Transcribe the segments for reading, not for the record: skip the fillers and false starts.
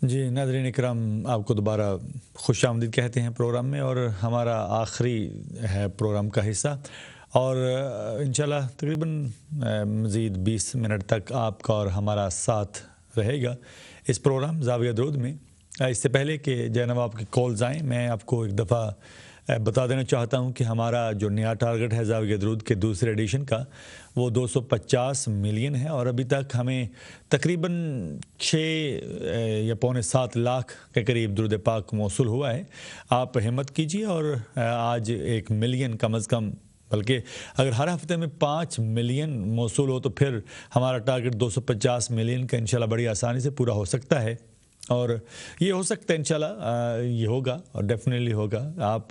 جی ناظرین اکرام، آپ کو دوبارہ خوش آمدید کہتے ہیں پروگرام میں، اور ہمارا آخری ہے پروگرام کا حصہ، اور انشاءاللہ تقریباً مزید 20 منٹ تک آپ کا اور ہمارا ساتھ رہے گا اس پروگرام زاویہ درود میں۔ اس سے پہلے کہ جناب آپ کی کالز آئیں، میں آپ کو ایک دفعہ بتا دینا چاہتا ہوں کہ ہمارا جو نیا ٹارگٹ ہے زاویہ درود کے دوسرے ایڈیشن کا، وہ 250 ملین ہے، اور ابھی تک ہمیں تقریباً 6 یا پونے 7 لاکھ کے قریب درود پاک موصول ہوا ہے۔ آپ ہمت کیجیے، اور آج 1 ملین کم از کم، بلکہ اگر ہر ہفتے میں 5 ملین موصول ہو تو پھر ہمارا ٹارگٹ 250 ملین کا انشاءاللہ بڑی آسانی سے پورا ہو سکتا ہے، اور یہ ہو سکتا ہے انشاءاللہ، یہ ہوگا اور ڈیفینیٹلی ہوگا۔ آپ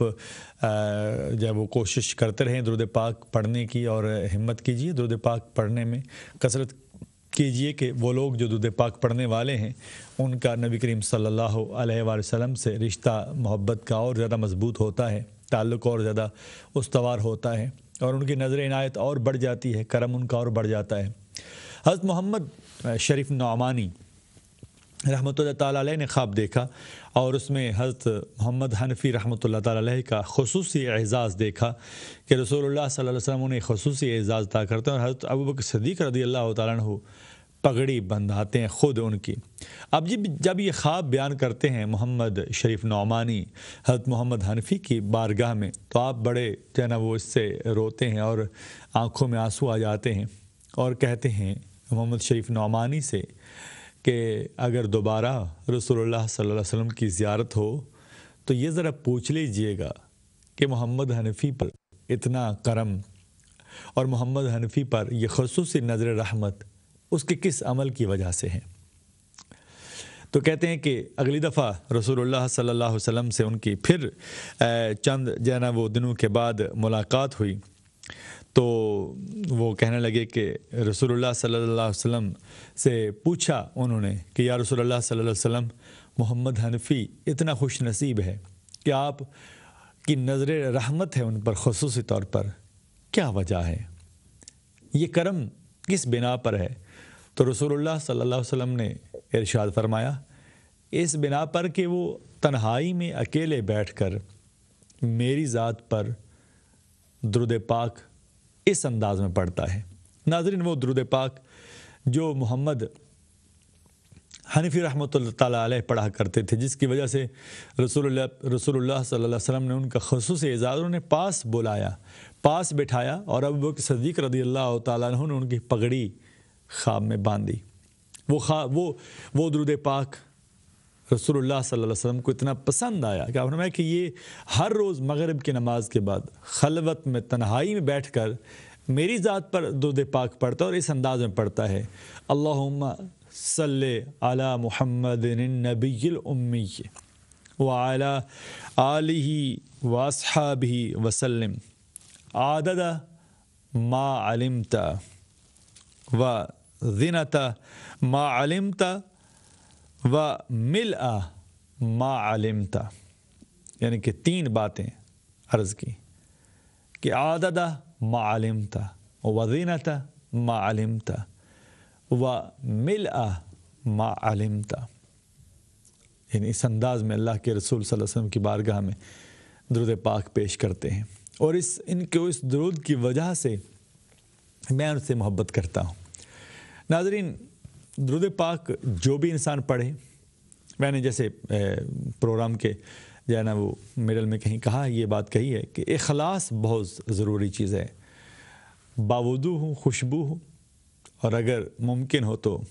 جب وہ کوشش کرتے رہیں درود پاک پڑھنے کی، اور ہمت کیجیے درود پاک پڑھنے میں، کثرت کیجیے کہ وہ لوگ جو درود پاک پڑھنے والے ہیں ان کا نبی کریم صلی اللہ علیہ وآلہ وسلم سے رشتہ محبت کا اور زیادہ مضبوط ہوتا ہے، تعلق اور زیادہ استوار ہوتا ہے، اور ان کی نظر عنایت اور بڑھ جاتی ہے، کرم ان کا اور بڑھ جاتا ہے۔ حضرت محمد شریف نعمانی رحمۃ اللہ تعالیٰ علیہ نے خواب دیکھا، اور اس میں حضرت محمد حنفی رحمۃ اللہ تعالیٰ علیہ کا خصوصی اعزاز دیکھا کہ رسول اللہ صلی اللہ علیہ وسلم انہیں خصوصی اعزاز عطا کرتے ہیں، اور حضرت ابوبکر صدیق رضی اللہ تعالیٰ عنہ پگڑی بندھاتے ہیں خود ان کی۔ اب جب یہ خواب بیان کرتے ہیں محمد شریف نعمانی حضرت محمد حنفی کی بارگاہ میں، تو آپ بڑے جو ہے نا وہ اس سے روتے ہیں، اور آنکھوں میں آنسو آ جاتے ہیں، اور کہتے ہیں محمد شریف نعمانی سے کہ اگر دوبارہ رسول اللہ صلی اللہ علیہ وسلم کی زیارت ہو تو یہ ذرا پوچھ لیجئے گا کہ محمد حنفی پر اتنا کرم اور محمد حنفی پر یہ خصوصی نظر رحمت اس کے کس عمل کی وجہ سے ہے۔ تو کہتے ہیں کہ اگلی دفعہ رسول اللہ صلی اللہ علیہ وسلم سے ان کی پھر چند جو ہے نا وہ دنوں کے بعد ملاقات ہوئی، تو وہ کہنے لگے کہ رسول اللہ صلی اللہ علیہ وسلم سے پوچھا انہوں نے کہ یا رسول اللہ صلی اللہ علیہ وسلم، محمد حنفی اتنا خوش نصیب ہے کہ آپ کی نظر رحمت ہے ان پر خصوصی طور پر، کیا وجہ ہے؟ یہ کرم کس بنا پر ہے؟ تو رسول اللہ صلی اللہ علیہ وسلم نے ارشاد فرمایا، اس بنا پر کہ وہ تنہائی میں اکیلے بیٹھ کر میری ذات پر درود پاک اس انداز میں پڑھتا ہے۔ ناظرین، وہ درود پاک جو محمد حنفی رحمۃ اللہ تعالیٰ علیہ پڑھا کرتے تھے، جس کی وجہ سے رسول اللہ صلی اللہ علیہ وسلم نے ان کا خصوصی اعزاز انہوں نے پاس بلایا، پاس بٹھایا، اور ابوبکر صدیق رضی اللہ تعالیٰ عنہ نے ان کی پگڑی خواب میں باندھی۔ وہ درود پاک رسول اللہ صلی اللہ علیہ وسلم کو اتنا پسند آیا کہ آپ نے فرمایا کہ یہ ہر روز مغرب کی نماز کے بعد خلوت میں تنہائی میں بیٹھ کر میری ذات پر درود پاک پڑھتا ہے، اور اس انداز میں پڑھتا ہے، اللہم صلی علی محمد النبی الامی وعلی آلہ واصحابہ وسلم عدد ما علمت وزنت ما علمت وملء ما علمت، یعنی کہ 3 باتیں عرض کی کہ عدد ما علمت وزنت ما علمت وملء ما علمت، یعنی اس انداز میں اللہ کے رسول صلی اللہ علیہ وسلم کی بارگاہ میں درود پاک پیش کرتے ہیں، اور ان کے اس درود کی وجہ سے میں ان سے محبت کرتا ہوں۔ ناظرین، درود پاک جو بھی انسان پڑھے، میں نے جیسے پروگرام کے جو ہے نا وہ مڈل میں کہیں کہا، یہ بات کہی ہے کہ اخلاص بہت ضروری چیز ہے، باوضو ہو، خوشبو ہو، اور اگر ممکن ہو تو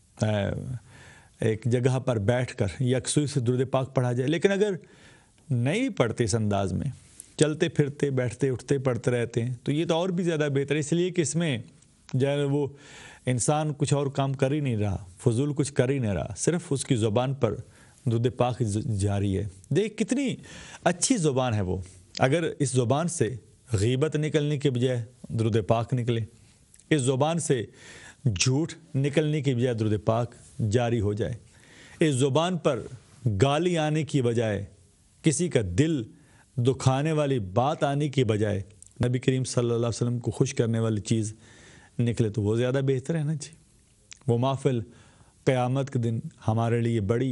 ایک جگہ پر بیٹھ کر یکسوئی سے درود پاک پڑھا جائے، لیکن اگر نہیں پڑھتے اس انداز میں، چلتے پھرتے بیٹھتے اٹھتے پڑھتے رہتے ہیں، تو یہ تو اور بھی زیادہ بہتر ہے، اس لیے کہ اس میں جو ہے وہ انسان کچھ اور کام کر ہی نہیں رہا، فضول کچھ کر ہی نہیں رہا، صرف اس کی زبان پر درود پاک جاری ہے۔ دیکھ کتنی اچھی زبان ہے وہ، اگر اس زبان سے غیبت نکلنے کے بجائے درود پاک نکلے، اس زبان سے جھوٹ نکلنے کی بجائے درود پاک جاری ہو جائے، اس زبان پر گالی آنے کی بجائے، کسی کا دل دکھانے والی بات آنے کی بجائے نبی کریم صلی اللہ علیہ وسلم کو خوش کرنے والی چیز نکلے تو وہ زیادہ بہتر ہے نا جی۔ وہ محفل قیامت کے دن ہمارے لیے بڑی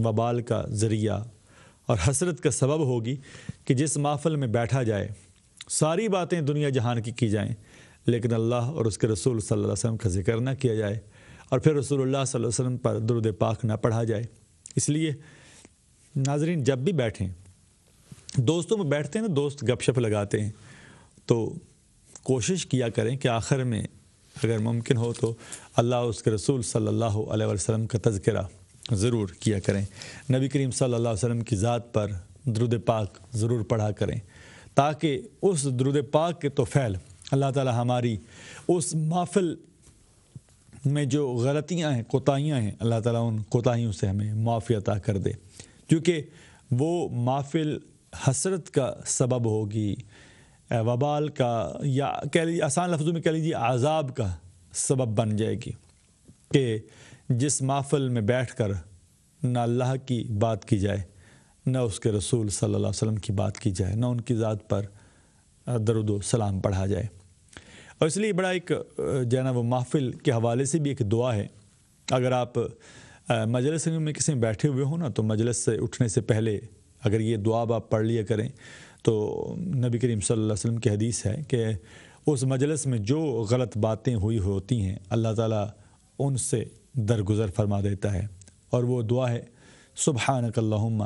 وبال کا ذریعہ اور حسرت کا سبب ہوگی کہ جس محفل میں بیٹھا جائے ساری باتیں دنیا جہان کی جائیں لیکن اللہ اور اس کے رسول صلی اللہ علیہ وسلم کا ذکر نہ کیا جائے اور پھر رسول اللہ صلی اللہ علیہ وسلم پر درود پاک نہ پڑھا جائے۔ اس لیے ناظرین جب بھی بیٹھیں، دوستوں میں بیٹھتے ہیں نا، دوست گپ شپ لگاتے ہیں، تو کوشش کیا کریں کہ آخر میں اگر ممکن ہو تو اللہ اس کے رسول صلی اللہ علیہ وسلم کا تذکرہ ضرور کیا کریں، نبی کریم صلی اللہ علیہ وسلم کی ذات پر درود پاک ضرور پڑھا کریں، تاکہ اس درود پاک کے توفیل اللہ تعالی ہماری اس محفل میں جو غلطیاں ہیں، کوتاہیاں ہیں، اللہ تعالیٰ ان کوتاہیوں سے ہمیں معافی عطا کر دے، کیونکہ وہ محفل حسرت کا سبب ہوگی، وبال کا، یا کہہ لیجیے آسان لفظوں میں کہہ لیجیے عذاب کا سبب بن جائے گی، کہ جس محفل میں بیٹھ کر نہ اللہ کی بات کی جائے، نہ اس کے رسول صلی اللہ علیہ وسلم کی بات کی جائے، نہ ان کی ذات پر درود و سلام پڑھا جائے۔ اور اس لیے بڑا ایک جو ہے نا وہ محفل کے حوالے سے بھی ایک دعا ہے۔ اگر آپ مجلس میں کسی میں بیٹھے ہوئے ہوں نا، تو مجلس سے اٹھنے سے پہلے اگر یہ دعا آپ پڑھ لیا کریں تو نبی کریم صلی اللہ علیہ وسلم کی حدیث ہے کہ اس مجلس میں جو غلط باتیں ہوئی ہوتی ہیں اللہ تعالیٰ ان سے درگزر فرما دیتا ہے، اور وہ دعا ہے سبحانک اللہم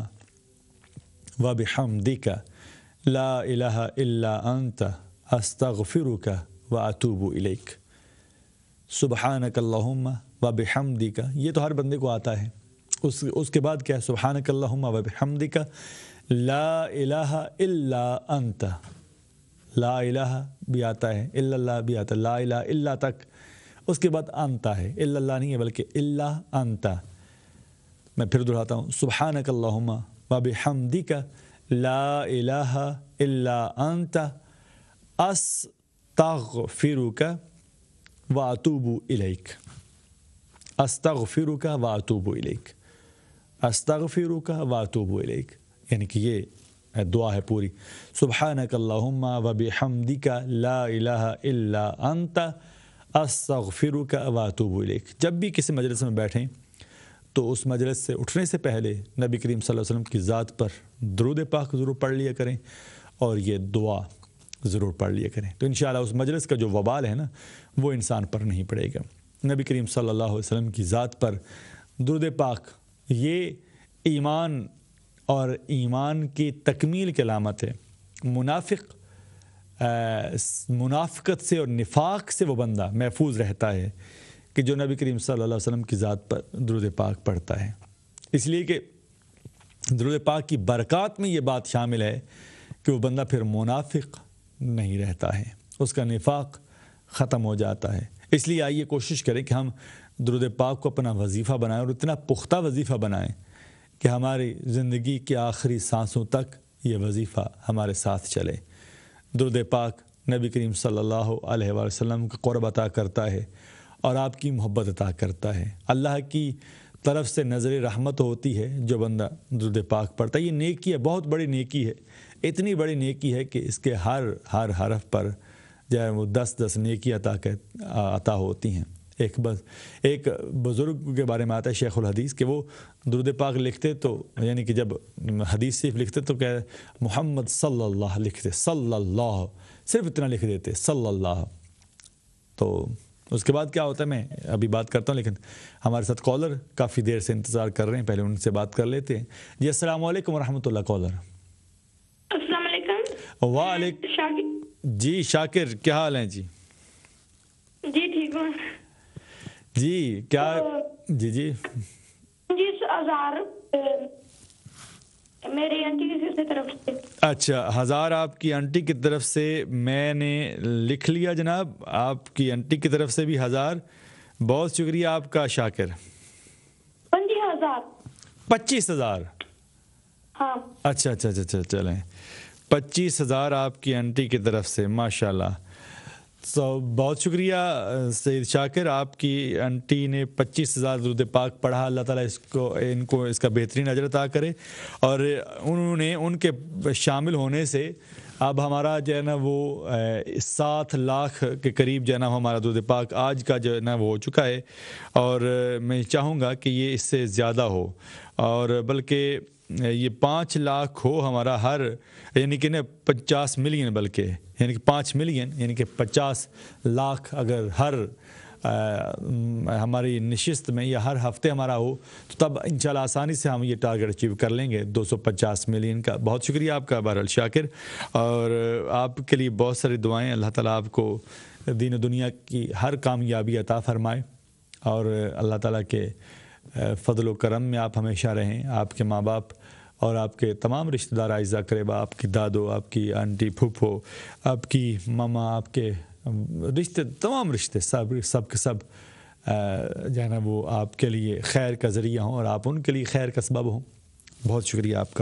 و بحمدک لا الہ الا انت استغفرک و اتوب الیک۔ سبحانک اللہم و بحمدک، یہ تو ہر بندے کو آتا ہے، اس کے بعد کیا ہے؟ سبحانک اللہم و بحمدک لا الہ الا انت، لا الہ بھی آتا ہے، الا اللہ بھی آتا ہے، لا الہ الا تک، اس کے بعد انت ہے، الا اللہ نہیں ہے بلکہ الا انت۔ میں پھر دہراتا ہوں، سبحانک اللہم و بحمدک لا الہ الا انت استغفرک و اتوب الیک۔ استغفرک و اتوب الیک، استغفرک و اتوب الیک، یعنی کہ یہ دعا ہے پوری، سبحانک اللہم و بحمدک لا الہ الا انت استغفرک و اتوب الیک۔ جب بھی کسی مجلس میں بیٹھیں تو اس مجلس سے اٹھنے سے پہلے نبی کریم صلی اللہ علیہ وسلم کی ذات پر درود پاک ضرور پڑھ لیا کریں اور یہ دعا ضرور پڑھ لیا کریں، تو انشاءاللہ اس مجلس کا جو وبال ہے نا وہ انسان پر نہیں پڑے گا۔ نبی کریم صلی اللہ علیہ وسلم کی ذات پر درود پاک یہ ایمان اور ایمان کی تکمیل کی علامت ہے۔ منافقت سے اور نفاق سے وہ بندہ محفوظ رہتا ہے کہ جو نبی کریم صلی اللہ علیہ وسلم کی ذات پر درود پاک پڑھتا ہے۔ اس لیے کہ درود پاک کی برکات میں یہ بات شامل ہے کہ وہ بندہ پھر منافق نہیں رہتا ہے، اس کا نفاق ختم ہو جاتا ہے۔ اس لیے آئیے کوشش کریں کہ ہم درود پاک کو اپنا وظیفہ بنائیں، اور اتنا پختہ وظیفہ بنائیں کہ ہماری زندگی کے آخری سانسوں تک یہ وظیفہ ہمارے ساتھ چلے۔ درود پاک نبی کریم صلی اللہ علیہ وسلم کا قرب عطا کرتا ہے اور آپ کی محبت عطا کرتا ہے۔ اللہ کی طرف سے نظر رحمت ہوتی ہے جو بندہ درود پاک پڑھتا ہے۔ یہ نیکی ہے، بہت بڑی نیکی ہے، اتنی بڑی نیکی ہے کہ اس کے ہر حرف پر جو ہے وہ 10 نیکی عطا ہوتی ہیں۔ ایک بزرگ کے بارے میں آتا ہے شیخ الحدیث کہ وہ درود پاک لکھتے تو یعنی کہ جب حدیث صرف لکھتے تو کہ محمد صلی اللہ لکھتے، صلی اللہ صرف اتنا لکھ دیتے، صلی اللہ۔ تو اس کے بعد کیا ہوتا ہے، میں ابھی بات کرتا ہوں، لیکن ہمارے ساتھ کالر کافی دیر سے انتظار کر رہے ہیں، پہلے ان سے بات کر لیتے ہیں۔ جی السلام علیکم ورحمۃ اللہ۔ کالر السلام علیکم۔ وعلیکم جی شاکر، کیا حال ہیں؟ جی جی ٹھیک ہوں جی، کیا جی 1000 میری آنٹی کی طرف سے۔ اچھا، 1000 آپ کی آنٹی کی طرف سے میں نے لکھ لیا جناب، آپ کی آنٹی کی طرف سے بھی 1000، بہت شکریہ آپ کا شاکر۔ 25,000 25,000 ہاں۔ اچھا چلیں، 25,000 آپ کی آنٹی کی طرف سے، ماشاءاللہ۔ بہت شکریہ سید شاکر، آپ کی آنٹی نے 25,000 درود پاک پڑھا، اللہ تعالیٰ ان کو اس کا بہترین اجر عطا کرے، اور انہوں نے ان کے شامل ہونے سے اب ہمارا جو ہے نا وہ 7 لاکھ کے قریب جو ہے نا ہمارا درود پاک آج کا جو ہے نا وہ ہو چکا ہے، اور میں چاہوں گا کہ یہ اس سے زیادہ ہو، اور بلکہ یہ 5 لاکھ ہو ہمارا ہر، یعنی کہ 50 ملین، بلکہ یعنی کہ 5 ملین، یعنی کہ 50 لاکھ اگر ہر ہماری نشست میں یا ہر ہفتے ہمارا ہو تو تب انشاءاللہ آسانی سے ہم یہ ٹارگٹ اچیو کر لیں گے 250 ملین کا۔ بہت شکریہ آپ کا بہرحال شاکر، اور آپ کے لیے بہت ساری دعائیں، اللہ تعالیٰ آپ کو دین و دنیا کی ہر کامیابی عطا فرمائے، اور اللہ تعالیٰ کے فضل و کرم میں آپ ہمیشہ رہیں، آپ کے ماں باپ اور آپ کے تمام رشتہ دار اعزاء اقربا، آپ کی دادو، آپ کی آنٹی پھوپھو، آپ کی ماما، آپ کے رشتے، تمام رشتے سب کے سب جو ہے نا وہ آپ کے لیے خیر کا ذریعہ ہوں، اور آپ ان کے لیے خیر کا سبب ہوں۔ بہت شکریہ آپ کا۔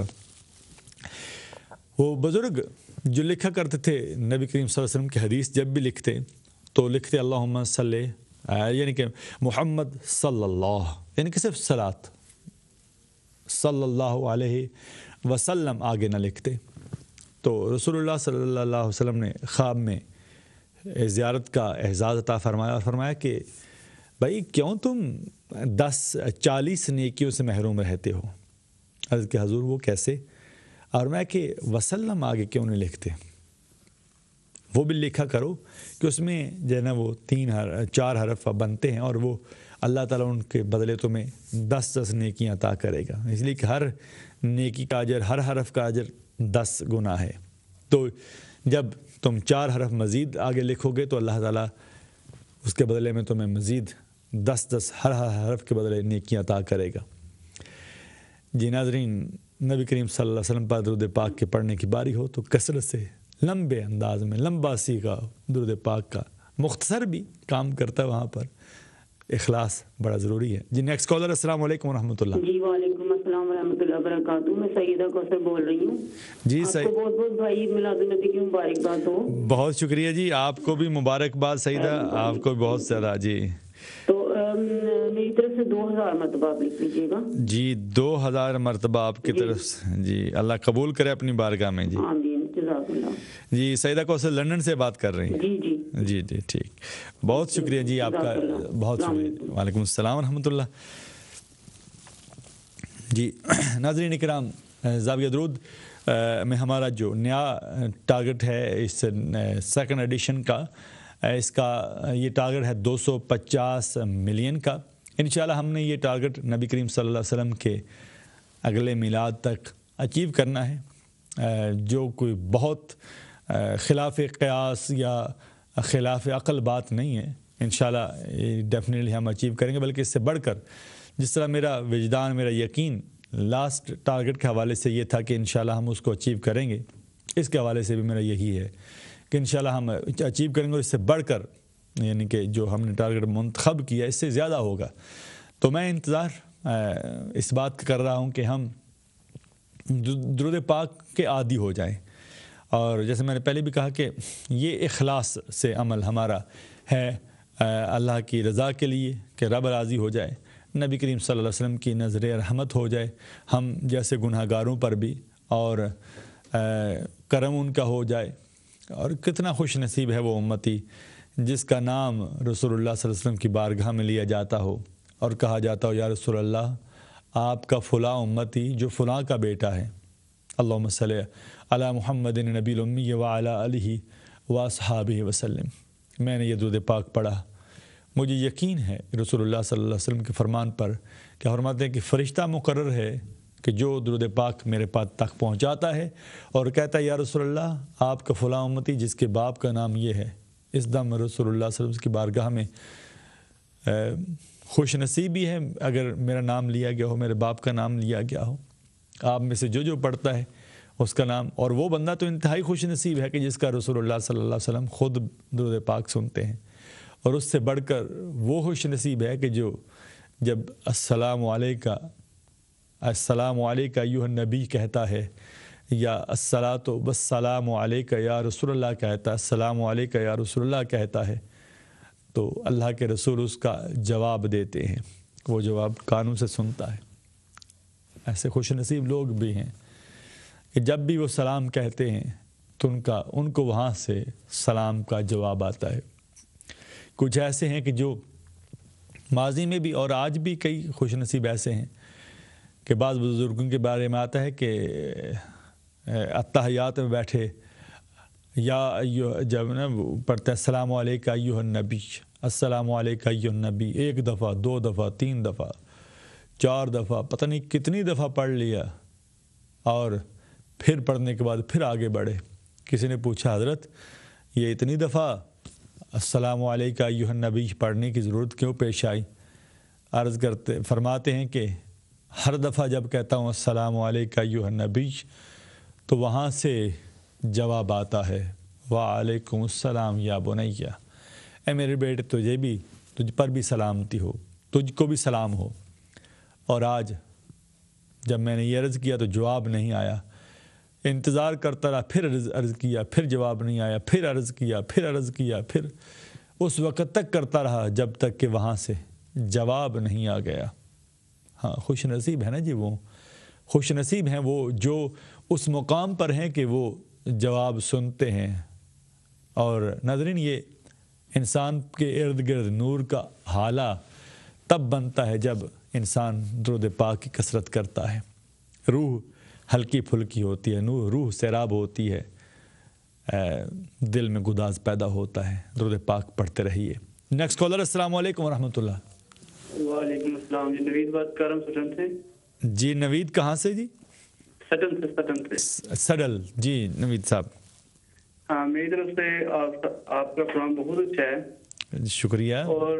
وہ بزرگ جو لکھا کرتے تھے نبی کریم صلی اللہ علیہ وسلم کی حدیث جب بھی لکھتے تو لکھتے اللہم صلی، یعنی کہ محمد صلی اللہ، یعنی کہ صرف صلاۃ صلی اللہ علیہ وسلم آگے نہ لکھتے۔ تو رسول اللہ صلی اللہ علیہ وسلم نے خواب میں زیارت کا اعزاز عطا فرمایا، اور فرمایا کہ بھائی کیوں تم 40 نیکیوں سے محروم رہتے ہو؟ عرض کہ حضور وہ کیسے؟ اور میں کہ وسلم آگے کیوں نہیں لکھتے؟ وہ بھی لکھا کرو کہ اس میں جو ہے نا وہ 4 حرف بنتے ہیں، اور وہ اللہ تعالیٰ ان کے بدلے تمہیں 10 نیکیاں عطا کرے گا، اس لیے کہ ہر نیکی کا اجر، ہر حرف کا اجر 10 گنا ہے۔ تو جب تم 4 حرف مزید آگے لکھو گے تو اللہ تعالیٰ اس کے بدلے میں تمہیں مزید 10 ہر حرف کے بدلے نیکیاں عطا کرے گا۔ جی ناظرین، نبی کریم صلی اللہ علیہ وسلم پر درود پاک کے پڑھنے کی باری ہو تو کثرت سے لمبے انداز میں، لمبا سیگا درود پاک کا، مختصر بھی کام کرتا ہے وہاں پر، اخلاص بڑا ضروری ہے۔ جی نیکسٹ کالر، السلام علیکم ورحمۃ اللہ۔ جی وعلیکم السلام ورحمۃ اللہ وبرکاتہ، میں سیدہ کوثر بول رہی ہوں۔ جی آپ کو بہت بہت بھائی عید میلاد النبی کی مبارکباد ہو۔ بہت شکریہ جی، آپ کو بھی مبارکباد سیدہ، آپ کو بہت زیادہ۔ جی تو میری طرف سے 2000 مرتبہ آپ لکھ لیجیے گا۔ جی 2000 مرتبہ آپ کی طرف سے، جی اللہ قبول کرے اپنی بارگاہ میں۔ جی آمین، جزاک اللہ۔ جی سیدہ کوثر لندن سے بات کر رہی ہیں؟ جی جی جی جی ٹھیک، بہت شکریہ جی آپ کا، بہت شکریہ۔ وعلیکم السلام ورحمۃ اللہ۔ جی ناظرین اکرام، زاویہ درود میں ہمارا جو نیا ٹارگٹ ہے اس سیکنڈ ایڈیشن کا، اس کا یہ ٹارگٹ ہے 250 ملین کا۔ انشاءاللہ ہم نے یہ ٹارگٹ نبی کریم صلی اللہ علیہ وسلم کے اگلے میلاد تک اچیو کرنا ہے، جو کوئی بہت خلاف قیاس یا خلاف عقل بات نہیں ہے۔ انشاءاللہ ڈیفینیٹلی ہم اچیو کریں گے، بلکہ اس سے بڑھ کر جس طرح میرا وجدان، میرا یقین لاسٹ ٹارگٹ کے حوالے سے یہ تھا کہ انشاءاللہ ہم اس کو اچیو کریں گے، اس کے حوالے سے بھی میرا یہی ہے کہ انشاءاللہ ہم اچیو کریں گے، اور اس سے بڑھ کر یعنی کہ جو ہم نے ٹارگٹ منتخب کیا اس سے زیادہ ہوگا۔ تو میں انتظار اس بات کا کر رہا ہوں کہ ہم درود پاک کے عادی ہو جائیں، اور جیسے میں نے پہلے بھی کہا کہ یہ اخلاص سے عمل ہمارا ہے، اللہ کی رضا کے لیے کہ رب راضی ہو جائے، نبی کریم صلی اللہ علیہ وسلم کی نظر رحمت ہو جائے ہم جیسے گناہ گاروں پر بھی، اور کرم ان کا ہو جائے۔ اور کتنا خوش نصیب ہے وہ امتی جس کا نام رسول اللہ صلی اللہ علیہ وسلم کی بارگاہ میں لیا جاتا ہو اور کہا جاتا ہو یا رسول اللہ آپ کا فلاں امتی جو فلاں کا بیٹا ہے، اللہم صلی علی محمد نبی الامی وعلی آلہ واصحابہ وسلم۔ میں نے یہ درود پاک پڑھا، مجھے یقین ہے رسول اللہ صلی اللہ علیہ وسلم کے فرمان پر کہ فرماتے ہیں کہ فرشتہ مقرر ہے کہ جو درود پاک میرے پاس تک پہنچاتا ہے اور کہتا ہے یا رسول اللہ آپ کا فلاں امتی جس کے باپ کا نام یہ ہے، اس دم رسول اللہ صلی اللہ علیہ وسلم کی بارگاہ میں خوش نصیبی ہے اگر میرا نام لیا گیا ہو، میرے باپ کا نام لیا گیا ہو، آپ میں سے جو پڑھتا ہے اس کا نام، اور وہ بندہ تو انتہائی خوش نصیب ہے کہ جس کا رسول اللہ صلی اللہ علیہ وسلم خود درود پاک سنتے ہیں، اور اس سے بڑھ کر وہ خوش نصیب ہے کہ جو جب السلام علیکہ ایھا النبی کہتا ہے، یا الصلاۃ والسلام علیکہ یا رسول اللہ کہتا ہے، السلام علیکہ یا رسول اللہ کہتا ہے، تو اللہ کے رسول اس کا جواب دیتے ہیں، وہ جواب کانوں سے سنتا ہے۔ ایسے خوش نصیب لوگ بھی ہیں کہ جب بھی وہ سلام کہتے ہیں تو ان کو وہاں سے سلام کا جواب آتا ہے۔ کچھ ایسے ہیں کہ جو ماضی میں بھی اور آج بھی کئی خوش نصیب ایسے ہیں کہ بعض بزرگوں کے بارے میں آتا ہے کہ اتحیات میں بیٹھے یا جب نا پڑھتے ہیں السلام علیکہ ایھا النبی، السلام علیکہ ایھا النبی، 1 دفعہ 2 دفعہ 3 دفعہ 4 دفعہ پتہ نہیں کتنی دفعہ پڑھ لیا، اور پھر پڑھنے کے بعد پھر آگے بڑھے۔ کسی نے پوچھا حضرت یہ اتنی دفعہ السلام علیکہ ایھا النبی پڑھنے کی ضرورت کیوں پیش آئی؟ عرض فرماتے ہیں کہ ہر دفعہ جب کہتا ہوں السلام علیکہ ایھا النبی تو وہاں سے جواب آتا ہے وعلیکم السلام یا بنیہ، اے میرے بیٹے تجھ پر بھی سلامتی ہو، تجھ کو بھی سلام ہو۔ اور آج جب میں نے یہ عرض کیا تو جواب نہیں آیا، انتظار کرتا رہا، پھر عرض کیا، پھر جواب نہیں آیا، پھر عرض کیا، پھر اس وقت تک کرتا رہا جب تک کہ وہاں سے جواب نہیں آ گیا۔ ہاں خوش نصیب ہے نا جی، وہ خوش نصیب ہیں وہ جو اس مقام پر ہیں کہ وہ جواب سنتے ہیں۔ اور ناظرین یہ انسان کے ارد گرد نور کا حالہ تب بنتا ہے جب انسان درود پاک کی کثرت کرتا ہے، روح ہلکی پھلکی ہوتی ہے، روح سیراب ہوتی ہے، دل میں گداز پیدا ہوتا ہے۔ درود پاک پڑھتے رہیے۔ نیکسٹ کالر، السلام علیکم ورحمۃ اللہ۔ وعلیکم السلام جی، نوید بات کر رہا ہوں سٹن سے۔ جی نوید کہاں سے جی؟ سٹن سے سڈل جی نوید صاحب۔ ہاں میری طرف سے آپ کا پروگرام بہت اچھا ہے، شکریہ۔ اور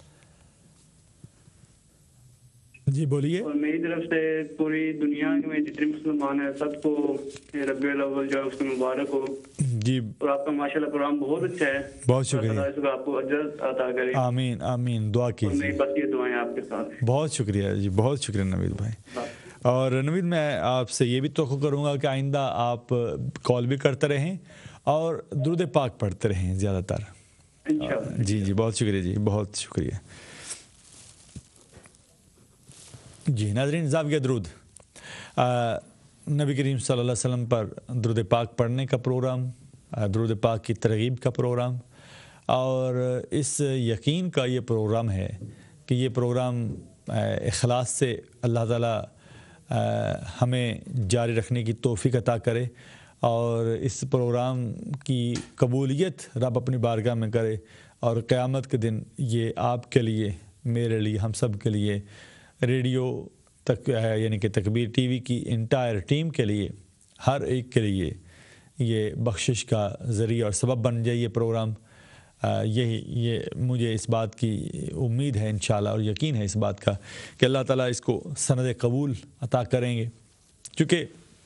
جی بولیے۔ اور میری طرف سے پوری دنیا میں جتنے مسلمان ہیں سب کو ربیع الاول جو ہے اس میں مبارک ہو جی، اور آپ کا ماشاءاللہ پروگرام بہت اچھا ہے، بہت شکریہ۔ اللہ تعالیٰ اس کو آپ کو اجر عطا کرے، آمین آمین، دعا اور کیجیے۔ میری بس یہ دعائیں آپ کے ساتھ۔ بہت شکریہ جی، بہت شکریہ نوید بھائی۔ اور نوید میں آپ سے یہ بھی توقع کروں گا کہ آئندہ آپ کال بھی کرتے رہیں اور درود پاک پڑھتے رہیں زیادہ تر۔ انشاءاللہ۔ جی بہت شکریہ جی، بہت شکریہ۔ جی ناظرین، زاویہ درود، نبی کریم صلی اللہ علیہ وسلم پر درود پاک پڑھنے کا پروگرام، درود پاک کی ترغیب کا پروگرام، اور اس یقین کا یہ پروگرام ہے کہ یہ پروگرام اخلاص سے اللہ تعالیٰ ہمیں جاری رکھنے کی توفیق عطا کرے، اور اس پروگرام کی قبولیت رب اپنی بارگاہ میں کرے، اور قیامت کے دن یہ آپ کے لیے، میرے لیے، ہم سب کے لیے، ریڈیو تک یعنی کہ تکبیر ٹی وی کی انٹائر ٹیم کے لیے، ہر ایک کے لیے یہ بخشش کا ذریعہ اور سبب بن جائے یہ پروگرام۔ یہ مجھے اس بات کی امید ہے انشاءاللہ، اور یقین ہے اس بات کا کہ اللہ تعالیٰ اس کو سند قبول عطا کریں گے، کیونکہ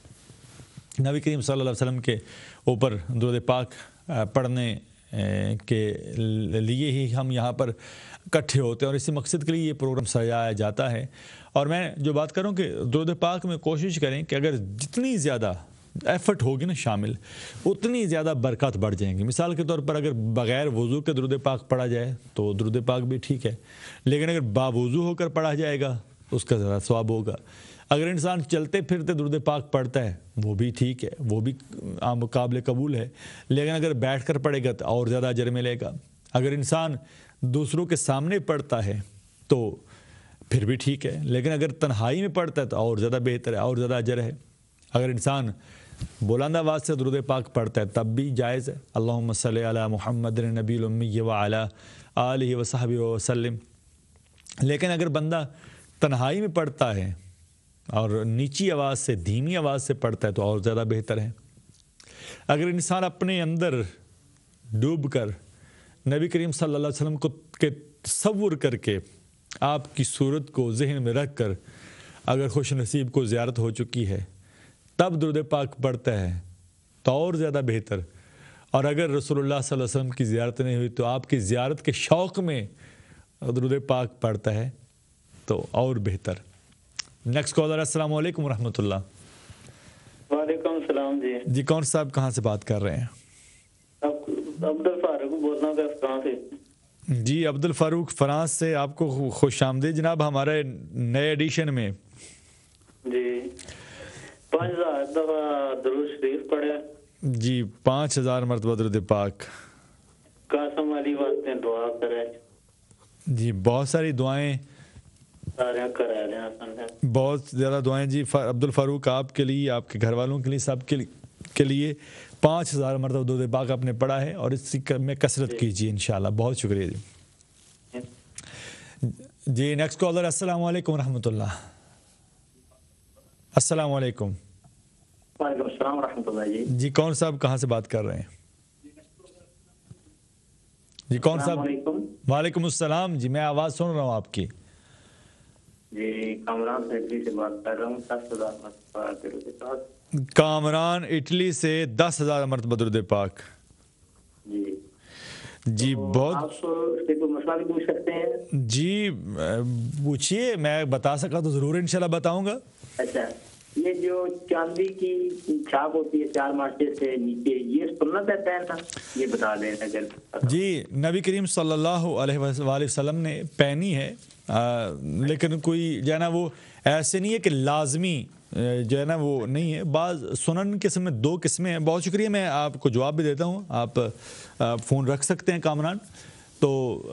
نبی کریم صلی اللہ علیہ وسلم کے اوپر درود پاک پڑھنے کے لیے ہی ہم یہاں پر اکٹھے ہوتے ہیں، اور اسی مقصد کے لیے یہ پروگرام سجایا جاتا ہے۔ اور میں جو بات کروں کہ درود پاک میں کوشش کریں کہ اگر جتنی زیادہ ایفرٹ ہوگی نا شامل، اتنی زیادہ برکات بڑھ جائیں گی۔ مثال کے طور پر اگر بغیر وضو کے درود پاک پڑھا جائے تو درود پاک بھی ٹھیک ہے، لیکن اگر باوضو ہو کر پڑھا جائے گا اس کا زیادہ ثواب ہوگا۔ اگر انسان چلتے پھرتے درود پاک پڑھتا ہے وہ بھی ٹھیک ہے، وہ بھی قابل قبول ہے، لیکن اگر بیٹھ کر پڑھے گا تو اور زیادہ اجر ملے گا۔ اگر انسان دوسروں کے سامنے پڑھتا ہے تو پھر بھی ٹھیک ہے، لیکن اگر تنہائی میں پڑھتا ہے تو اور زیادہ بہتر ہے، اور زیادہ اجر ہے۔ اگر انسان بلند آواز سے درود پاک پڑھتا ہے تب بھی جائز ہے۔ اللہم صلی علی محمد النبی الامی وعلی آلہ وصحبہ وسلم۔ لیکن اگر بندہ تنہائی میں پڑھتا ہے اور نیچی آواز سے، دھیمی آواز سے پڑھتا ہے تو اور زیادہ بہتر ہے۔ اگر انسان اپنے اندر ڈوب کر نبی کریم صلی اللہ علیہ وسلم کو کے تصور کر کے، آپ کی صورت کو ذہن میں رکھ کر اگر خوش نصیب کو زیارت ہو چکی ہے تب درود پاک پڑھتا ہے تو اور زیادہ بہتر، اور اگر رسول اللہ صلی اللہ علیہ وسلم کی زیارت نہیں ہوئی تو آپ کی زیارت کے شوق میں درود پاک پڑھتا ہے تو اور بہتر۔ نیکسٹ کالر، السلام علیکم ورحمۃ اللہ۔ وعلیکم السلام جی۔ جی کون صاحب کہاں سے بات کر رہے ہیں؟ عبد الفاروق بول رہا ہوں فرانس سے۔ جی عبد الفاروق فرانس سے، آپ کو خوش آمدید جناب ہمارے نئے ایڈیشن میں۔ جی 5000 دفعہ درود شریف پڑھے۔ جی 5000 مرتبہ درود پاک. قاسم علی واسطے دعا کرے جی بہت ساری دعائیں سارے کرا رہے ہیں. بہت زیادہ دعائیں جی. عبد الفاروق آپ کے لیے, آپ کے گھر والوں کے لیے, سب کے لیے 5000 مرتبہ درود پاک آپ نے پڑھا ہے اور اس میں کثرت کیجیے انشاءاللہ. بہت شکریہ جی. جی نیکسٹ کالر. السلام علیکم ورحمۃ اللہ. السلام علیکم. وعلیکم السلام ورحمۃ اللہ. جی جی کون صاحب کہاں سے بات کر رہے ہیں؟ جی کون صاحب؟ وعلیکم السلام. جی میں آواز سن رہا ہوں آپ کی. جی کامران سے اٹلی سے بات کر رہا ہوں. 10,000 مرتبہ درود پاک. کامران اٹلی سے 10,000 مرتبہ درود پاک. جی جی بہت. آپ سے کوئی مسئلہ بھی پوچھ سکتے ہیں؟ جی پوچھیے, میں بتا سکا تو ضرور انشاءاللہ بتاؤں گا. اچھا, یہ جو چاندی کی چھاپ ہوتی ہے 4 ماشے سے نیچے, یہ سنت ہے پہننا؟ یہ بتا دیں اگر. جی نبی کریم صلی اللہ علیہ وآلہ وسلم نے پہنی ہے, لیکن کوئی جو ہے نا وہ ایسے نہیں ہے کہ لازمی جو ہے نا وہ نہیں ہے. بعض سنن قسم میں 2 قسمیں ہیں. بہت شکریہ, میں آپ کو جواب بھی دیتا ہوں. آپ فون رکھ سکتے ہیں کامران. تو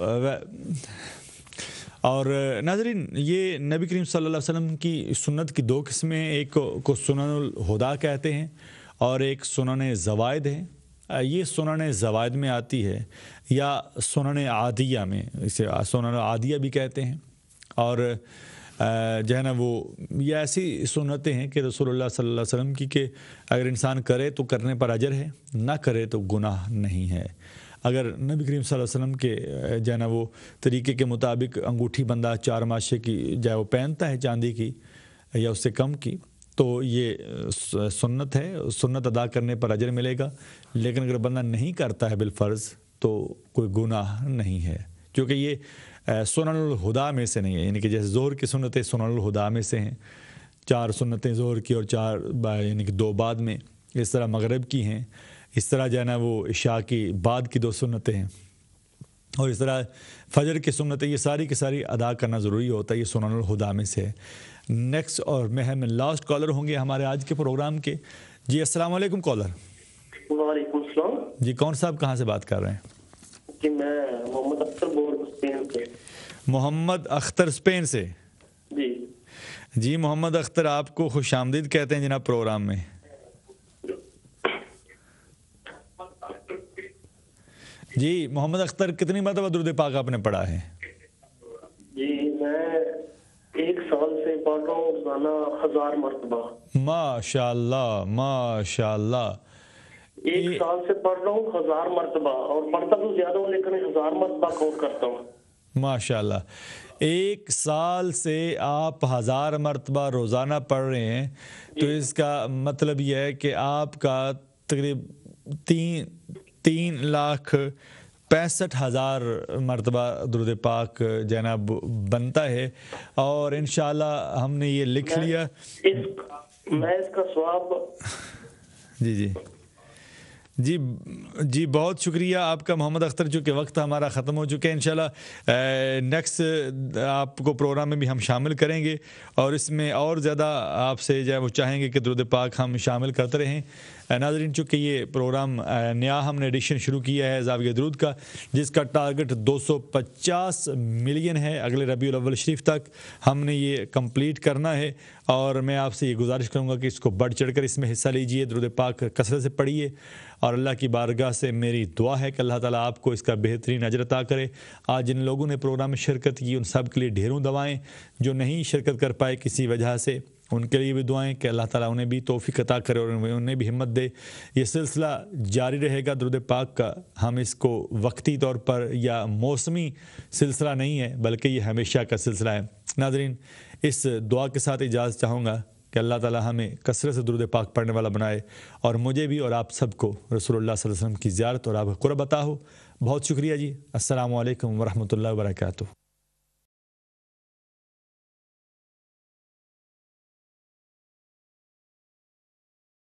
اور ناظرین, یہ نبی کریم صلی اللہ علیہ وسلم کی سنت کی 2 قسمیں ہیں. ایک کو سنن الہدا کہتے ہیں اور ایک سنن زوائد ہے. یہ سنن زوائد میں آتی ہے یا سنن عادیہ میں, اسے سنن عادیہ بھی کہتے ہیں. اور جو ہے نا وہ یہ ایسی سنتیں ہیں کہ رسول اللہ صلی اللہ علیہ وسلم کی کہ اگر انسان کرے تو کرنے پر اجر ہے, نہ کرے تو گناہ نہیں ہے. اگر نبی کریم صلی اللہ علیہ وسلم کے جو ہے نا وہ طریقے کے مطابق انگوٹھی بندہ 4 ماشے کی جو وہ پہنتا ہے چاندی کی یا اس سے کم کی, تو یہ سنت ہے, سنت ادا کرنے پر اجر ملے گا. لیکن اگر بندہ نہیں کرتا ہے بالفرض تو کوئی گناہ نہیں ہے, کیونکہ یہ سنن الہدا میں سے نہیں ہے. یعنی کہ جیسے ظہر کی سنتیں سنن الہدا میں سے ہیں, 4 سنتیں ظہر کی اور 4 یعنی کہ 2 بعد میں, اس طرح مغرب کی ہیں, اس طرح جو ہے نا وہ عشاء کی بعد کی 2 سنتیں ہیں, اور اس طرح فجر کی سنتیں. یہ ساری کی ساری ادا کرنا ضروری ہوتا ہے, یہ سنن الہدا میں سے ہے. نیکسٹ اور میں لاسٹ کالر ہوں گے ہمارے آج کے پروگرام کے. جی السلام علیکم کالر. وعلیکم السلام. جی کون صاحب کہاں سے بات کر رہے ہیں؟ جی میں محمد اختر بول رہا ہوں اسپین سے. محمد اختر اسپین سے. جی جی محمد اختر, آپ کو خوش آمدید کہتے ہیں جناب پروگرام میں. جی محمد اختر, کتنی مرتبہ درود پاک آپ نے پڑھا ہے؟ جی میں 1 سال سے پڑھ رہا ہوں روزانہ 1000 مرتبہ. ماشاء اللہ ماشاء اللہ. 1 سال سے پڑھ رہا ہوں 1000 مرتبہ, اور پڑھتا تو زیادہ ہوں لیکن 1000 مرتبہ کاؤنٹ کرتا ہوں. ماشاء اللہ. 1 سال سے آپ 1000 مرتبہ روزانہ پڑھ رہے ہیں, تو اس کا مطلب یہ ہے کہ آپ کا تقریباً 3,65,000 مرتبہ درود پاک جناب بنتا ہے. اور انشاءاللہ ہم نے یہ لکھ لیا. میں اس کا ثواب. جی جی جی جی بہت شکریہ آپ کا محمد اختر. چونکہ وقت ہمارا ختم ہو چکا ہے, انشاءاللہ نیکسٹ آپ کو پروگرام میں بھی ہم شامل کریں گے, اور اس میں اور زیادہ آپ سے جو ہے وہ چاہیں گے کہ درود پاک ہم شامل کرتے رہیں. ناظرین, چونکہ یہ پروگرام نیا ہم نے ایڈیشن شروع کیا ہے زاویہ درود کا, جس کا ٹارگٹ 250 ملین ہے. اگلے ربیع الاول شریف تک ہم نے یہ کمپلیٹ کرنا ہے, اور میں آپ سے یہ گزارش کروں گا کہ اس کو بڑھ چڑھ کر اس میں حصہ لیجئے, درود پاک کثرت سے پڑھیے. اور اللہ کی بارگاہ سے میری دعا ہے کہ اللہ تعالیٰ آپ کو اس کا بہترین اجر عطا کرے. آج جن لوگوں نے پروگرام میں شرکت کی ان سب کے لیے ڈھیروں دعائیں. جو نہیں شرکت کر پائے کسی وجہ سے, ان کے لیے بھی دعائیں کہ اللہ تعالیٰ انہیں بھی توفیق عطا کرے اور انہیں بھی ہمت دے. یہ سلسلہ جاری رہے گا درود پاک کا. ہم اس کو وقتی طور پر یا موسمی سلسلہ نہیں ہے, بلکہ یہ ہمیشہ کا سلسلہ ہے. ناظرین, اس دعا کے ساتھ اجازت چاہوں گا کہ اللہ تعالیٰ ہمیں کثرت سے درود پاک پڑھنے والا بنائے, اور مجھے بھی اور آپ سب کو رسول اللہ صلی اللہ علیہ وسلم کی زیارت اور آپ کا قرب عطا ہو. بہت شکریہ جی. السلام علیکم ورحمۃ اللہ وبرکاتہ.